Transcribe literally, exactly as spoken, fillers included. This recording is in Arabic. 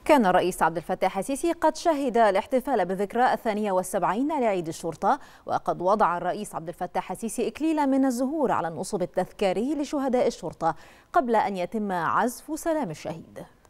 كان الرئيس عبد الفتاح السيسي قد شهد الاحتفال بالذكرى الثانية والسبعين لعيد الشرطة، وقد وضع الرئيس عبد الفتاح السيسي إكليلا من الزهور على النصب التذكاري لشهداء الشرطة قبل أن يتم عزف سلام الشهيد.